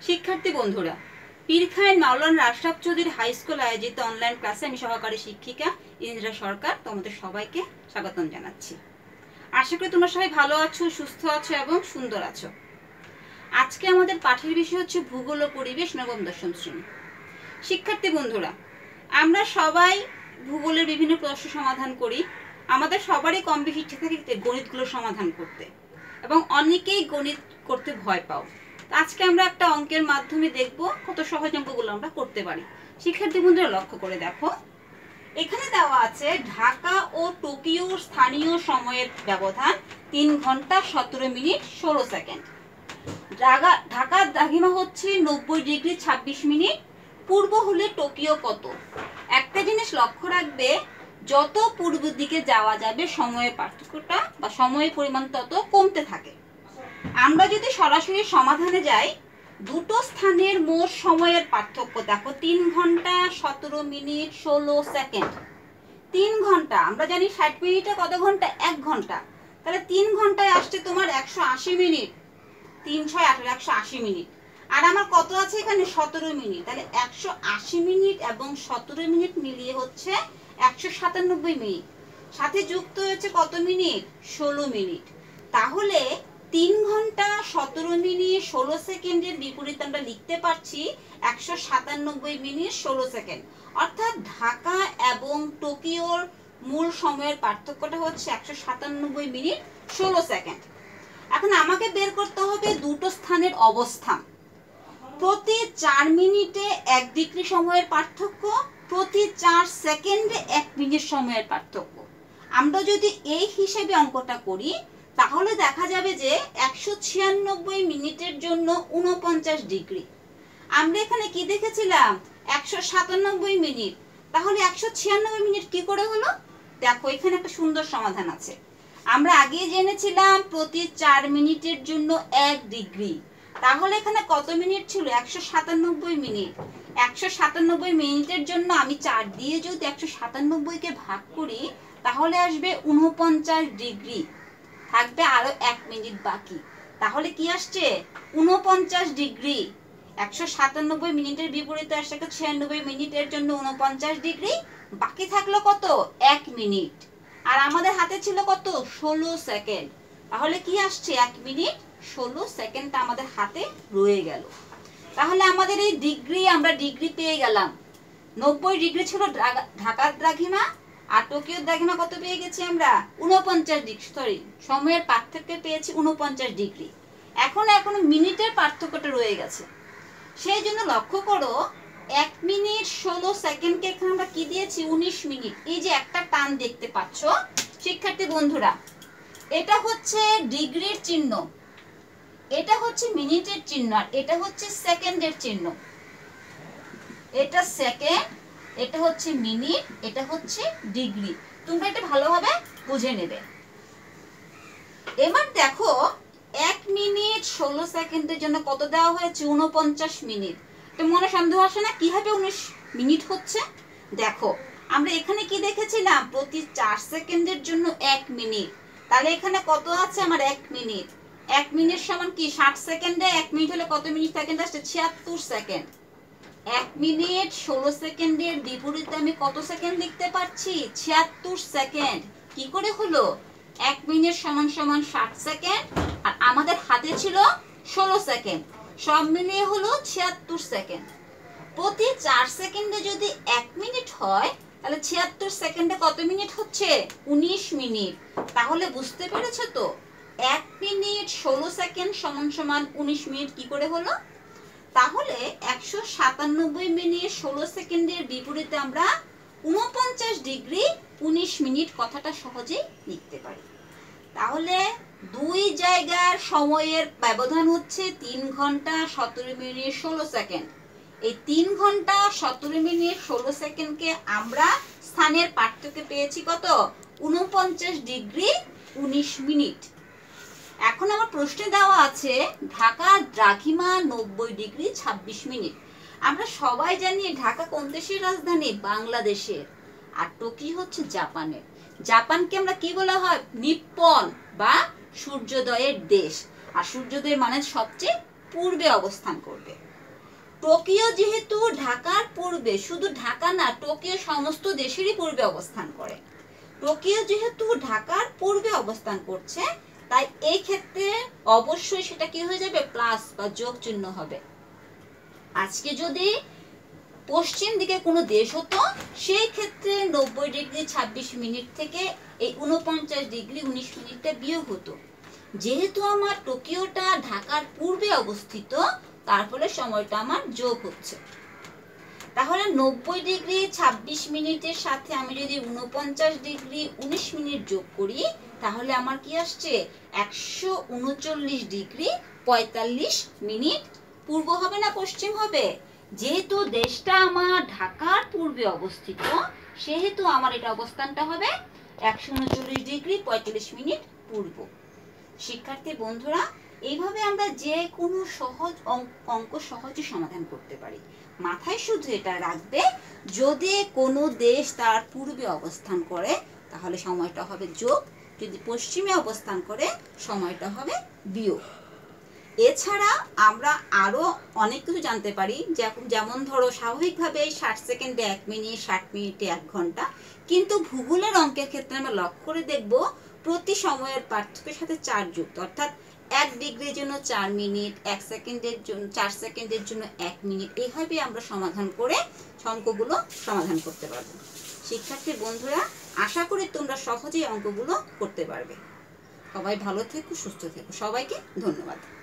শিক্ষার্থী বন্ধুরা, Pirkhain Maulana Ashraf Chowdhury high school আয়োজিত অনলাইন ক্লাসে আমি সহকারী শিক্ষিকা ইন্দিরা সরকার তোমাদের সবাইকে স্বাগতম জানাচ্ছি। আশা করি তোমরা সবাই ভালো আছো, সুস্থ আছো এবং সুন্দর আছো। আজকে আমাদের পাঠের বিষয় হচ্ছে ভূগোল ও পরিবেশ, নবম দশম শ্রেণী। শিক্ষার্থী বন্ধুরা, আমরা সবাই ভূগোলের বিভিন্ন প্রশ্ন সমাধান করি। আমাদের সবারই কম বেশি ইচ্ছে থাকে গণিতগুলো সমাধান করতে, এবং অনেকেই গণিত করতে ভয় পাও। আজকে আমরা একটা অঙ্কের মাধ্যমে দেখব কত সহজ অঙ্কগুলো আমরা করতে পারি। শিক্ষার্থী বন্ধুরা লক্ষ্য করে দেখো, এখানে দেওয়া আছে ঢাকা ও টোকিওর স্থানীয় সময়ের ব্যবধান 3 ঘন্টা 17 মিনিট 16 সেকেন্ড। ঢাকার দ্রাঘিমা হচ্ছে 90 ডিগ্রি 26 মিনিট। পূর্ব হলে টোকিও কত? একটা জিনিস লক্ষ্য রাখবে, যত পূর্ব দিকে যাওয়া যাবে সময়ের পার্থক্যটা বা সময়ের পরিমাণ তত কমতে থাকে। আমরা যদি সরাসরি সমাধানে যাই, দুটো স্থানের মোট সময়ের পার্থক্য দেখো 3 ঘন্টা 17 মিনিট 16 সেকেন্ড। 3 ঘন্টা, আমরা জানি 60 মিনিটে কত ঘন্টা? 1 ঘন্টা। তাহলে 3 ঘন্টায় আসছে তোমার 180 মিনিট। 3 6 18 180 মিনিট। আর আমার কত আছে এখানে? 17 মিনিট। তাহলে 180 মিনিট এবং 17 মিনিট মিলিয়ে হচ্ছে 197 মিনিট। সাথে যুক্ত হয়েছে কত মিনিট? 16 মিনিট। তাহলে 3 ঘন্টা 17 মিনিট 16 সেকেন্ডের বিপরীতে আমরা লিখতে পারছি 197 মিনিট 16 সেকেন্ড। অর্থাৎ ঢাকা এবং টোকিওর মূল সময়ের পার্থক্যটা হচ্ছে 197 মিনিট 16 সেকেন্ড। এখন আমাকে বের করতে হবে দুটো স্থানের অবস্থান। প্রতি 4 মিনিটে 1 ডিগ্রি সময়ের পার্থক্য, প্রতি 4 সেকেন্ডে 1 মিনিট সময়ের পার্থক্য। আমরা যদি এই হিসেবে অঙ্কটা করি তাহলে দেখা যাবে যে 196 মিনিটের জন্য 49 ডিগ্রি। আমরা এখানে কি দেখেছিলাম? 197 মিনিট। তাহলে 196 মিনিট কি করে হলো? দেখো এখানে একটা সুন্দর সমাধান আছে। আমরা আগে জেনেছিলাম প্রতি 4 মিনিটের জন্য 1 ডিগ্রি। তাহলে এখানে কত মিনিট ছিল? 197 মিনিট। 197 মিনিটের জন্য আমি 4 দিয়ে যদি 197 কে ভাগ করি তাহলে আসবে 49 ডিগ্রি। থাকবে আরো 1 মিনিট বাকি। তাহলে কি আসছে? 49 ডিগ্রি। 197 মিনিটের বিপরীতে আসছে 96 মিনিটের জন্য 49 ডিগ্রি। বাকি থাকলো কত? 1 মিনিট। আর আমাদের হাতে ছিল কত? 16 সেকেন্ড। তাহলে কি আসছে? 1 মিনিট 16 সেকেন্ডটা আমাদের হাতে রয়ে গেল। তাহলে আমাদের এই ডিগ্রি, আমরা ডিগ্রি পেয়ে গেলাম। 90 ডিগ্রি ছিল ঢাকার দ্রাঘিমা, আর টোকিওর দ্রাঘিমা কত পেয়ে গেছি আমরা? 49 ডিগ্রি। সময়ের পার্থক্য পেয়েছি 49 ডিগ্রি। এখন মিনিটের পার্থক্যটা রয়ে গেছে। সেই জন্য লক্ষ্য করো, 1 মিনিট 16 সেকেন্ডকে এখানে আমরা কি দিয়েছি? 19 মিনিট। এই যে একটা টান দেখতে পাচ্ছ শিক্ষার্থী বন্ধুরা, এটা হচ্ছে ডিগ্রির চিহ্ন, এটা হচ্ছে মিনিটের চিহ্ন, আর এটা হচ্ছে সেকেন্ডের চিহ্ন। এটা সেকেন্ড, এটা হচ্ছে মিনিট, এটা হচ্ছে ডিগ্রি। তোমরা এটা ভালোভাবে বুঝে নেবে। এবার দেখো 1 মিনিট 16 সেকেন্ডের জন্য কত দেওয়া হয়েছে? 49 মিনিট। তো মনে সন্দেহ আসে না কিভাবে 19 মিনিট হচ্ছে? দেখো আমরা এখানে কি দেখেছিলাম? প্রতি 4 সেকেন্ডের জন্য 1 মিনিট। তাহলে এখানে কত আছে আমার? 1 মিনিট। 1 মিনিট সমান কি? 60 সেকেন্ডে 1 মিনিট হলে কত মিনিট সেকেন্ড আসছে? 76 সেকেন্ড। 1 মিনিট 16 সেকেন্ডের বিপরীতে আমি কত সেকেন্ড লিখতে পারছি? 76 সেকেন্ড। কি করে হলো? 1 মিনিট সমান সমান 60 সেকেন্ড, আর আমাদের হাতে ছিল 16 সেকেন্ড। সব মিলিয়ে হলো 76 সেকেন্ড। প্রতি 4 সেকেন্ডে যদি 1 মিনিট হয় তাহলে 76 সেকেন্ডে কত মিনিট হচ্ছে? 19 মিনিট। তাহলে বুঝতে পেরেছো তো 1 মিনিট 16 সেকেন্ড সমান সমান 19 মিনিট কি করে হলো? তাহলে 197 মিনিট 16 সেকেন্ডের বিপরীতে আমরা 49 ডিগ্রি 19 মিনিট কথাটা সহজেই লিখতে পারি। তাহলে দুই জায়গার সময়ের ব্যবধান হচ্ছে 3 ঘন্টা 17 মিনিট 16 সেকেন্ড। এই 3 ঘন্টা 17 মিনিট 16 সেকেন্ডকে আমরা স্থানের পার্থক্য পেয়েছি কত? 49 ডিগ্রি 19 মিনিট। এখন আমার প্রশ্নে দেওয়া আছে ঢাকার দ্রাঘিমা 90 ডিগ্রি 26 মিনিট। আমরা সবাই জানি ঢাকা কোন দেশের রাজধানী? বাংলাদেশের। আর টোকিও হচ্ছে জাপানের। জাপানকে আমরা কি বলা হয়? নিপ্পন বা সূর্যোদয়ের দেশ। আর সূর্যোদয় মানে সবচেয়ে পূর্বে অবস্থান করবে। টোকিও যেহেতু ঢাকার পূর্বে, শুধু ঢাকা না, টোকিও সমস্ত দেশেরই পূর্বে অবস্থান করে। টোকিও যেহেতু ঢাকার পূর্বে অবস্থান করছে, তাই এই ক্ষেত্রে অবশ্যই সেটা কি হয়ে যাবে, প্লাস বা যোগ চিহ্ন হবে। আজকে যদি পশ্চিম দিকে কোনো দেশ হতো, সেই ক্ষেত্রে 90 ডিগ্রি 26 মিনিট থেকে এই 49 ডিগ্রি 19 মিনিটটা বিয়োগ হতো। যেহেতু আমার টোকিওটা ঢাকার পূর্বে অবস্থিত, তার ফলে সময়টা আমার যোগ হচ্ছে। তাহলে 90 ডিগ্রি 26 মিনিটের সাথে আমি যদি 49 ডিগ্রি 19 মিনিট যোগ করি, তাহলে আমার কি আসছে, 139 ডিগ্রি 45 মিনিট পূর্ব হবে না পশ্চিম হবে? যেহেতু দেশটা আমার ঢাকার পূর্বে অবস্থিত, সেহেতু আমার এটা অবস্থানটা হবে 139 ডিগ্রি 45 মিনিট পূর্ব। শিক্ষার্থী বন্ধুরা, এইভাবে আমরা যে কোনো সহজ অঙ্ক সহজে সমাধান করতে পারি। মাথায় শুধু এটা রাখবে, যদি কোনো দেশ তার পূর্বে অবস্থান করে তাহলে সময়টা হবে যোগ, যদি পশ্চিমে অবস্থান করে সময়টা হবে বিয়োগ। এছাড়া আমরা আরো অনেক কিছু জানতে পারি, যেমন ধরো স্বাভাবিকভাবে 60 সেকেন্ডে 1 মিনিট, 60 মিনিটে 1 ঘন্টা, কিন্তু ভূগোলের অঙ্কের ক্ষেত্রে আমরা লক্ষ্য করে দেখব প্রতি সময়ের পার্থক্যের সাথে 4 যুক্ত, অর্থাৎ 1 ডিগ্রির জন্য 4 মিনিট, 1 সেকেন্ডের জন্য 4 সেকেন্ডের জন্য 1 মিনিট, এইভাবে আমরা সমাধান করে অঙ্কগুলো সমাধান করতে পারবো। শিক্ষার্থী বন্ধুরা, আশা করি তোমরা সহজেই অঙ্কগুলো করতে পারবে। সবাই ভালো থেকো, সুস্থ থেকো। সবাইকে ধন্যবাদ।